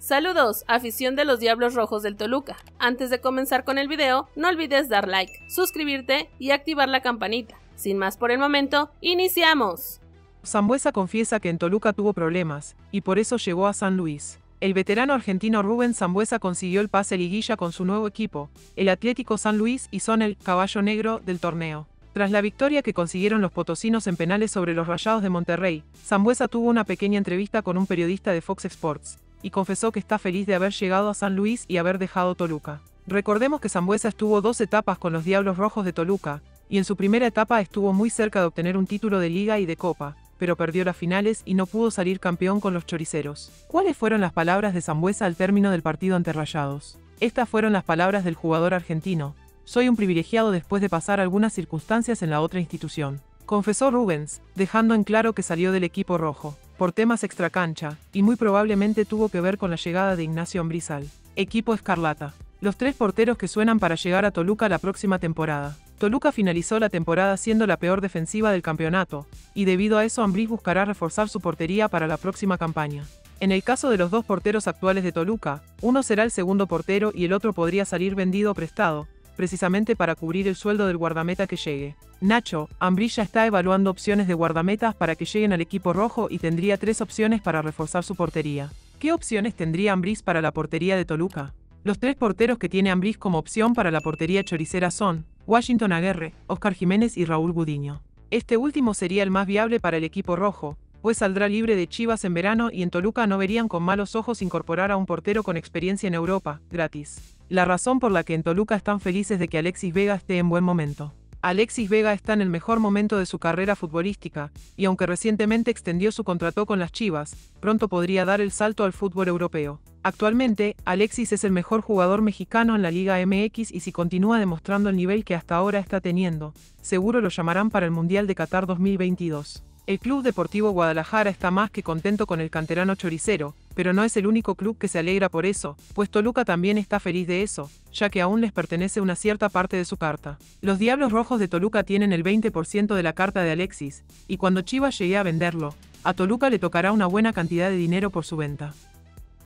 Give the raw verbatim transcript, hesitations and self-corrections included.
Saludos, afición de los Diablos Rojos del Toluca. Antes de comenzar con el video, no olvides dar like, suscribirte y activar la campanita. Sin más por el momento, ¡iniciamos! Sambueza confiesa que en Toluca tuvo problemas, y por eso llegó a San Luis. El veterano argentino Rubén Sambueza consiguió el pase liguilla con su nuevo equipo, el Atlético San Luis, y son el caballo negro del torneo. Tras la victoria que consiguieron los potosinos en penales sobre los Rayados de Monterrey, Sambueza tuvo una pequeña entrevista con un periodista de Fox Sports, y confesó que está feliz de haber llegado a San Luis y haber dejado Toluca. Recordemos que Sambueza estuvo dos etapas con los Diablos Rojos de Toluca, y en su primera etapa estuvo muy cerca de obtener un título de Liga y de Copa, pero perdió las finales y no pudo salir campeón con los choriceros. ¿Cuáles fueron las palabras de Sambueza al término del partido ante Rayados? Estas fueron las palabras del jugador argentino: "Soy un privilegiado después de pasar algunas circunstancias en la otra institución", confesó Rubens, dejando en claro que salió del equipo rojo por temas extracancha, y muy probablemente tuvo que ver con la llegada de Ignacio Ambrizal. Equipo Escarlata. Los tres porteros que suenan para llegar a Toluca la próxima temporada. Toluca finalizó la temporada siendo la peor defensiva del campeonato, y debido a eso Ambriz buscará reforzar su portería para la próxima campaña. En el caso de los dos porteros actuales de Toluca, uno será el segundo portero y el otro podría salir vendido o prestado, precisamente para cubrir el sueldo del guardameta que llegue. Nacho Ambriz ya está evaluando opciones de guardametas para que lleguen al equipo rojo y tendría tres opciones para reforzar su portería. ¿Qué opciones tendría Ambriz para la portería de Toluca? Los tres porteros que tiene Ambriz como opción para la portería choricera son Washington Aguerre, Oscar Jiménez y Raúl Gudiño. Este último sería el más viable para el equipo rojo, pues saldrá libre de Chivas en verano y en Toluca no verían con malos ojos incorporar a un portero con experiencia en Europa, gratis. La razón por la que en Toluca están felices de que Alexis Vega esté en buen momento. Alexis Vega está en el mejor momento de su carrera futbolística, y aunque recientemente extendió su contrato con las Chivas, pronto podría dar el salto al fútbol europeo. Actualmente, Alexis es el mejor jugador mexicano en la Liga M X y si continúa demostrando el nivel que hasta ahora está teniendo, seguro lo llamarán para el Mundial de Qatar dos mil veintidós. El Club Deportivo Guadalajara está más que contento con el canterano choricero, pero no es el único club que se alegra por eso, pues Toluca también está feliz de eso, ya que aún les pertenece una cierta parte de su carta. Los Diablos Rojos de Toluca tienen el veinte por ciento de la carta de Alexis, y cuando Chivas llegue a venderlo, a Toluca le tocará una buena cantidad de dinero por su venta.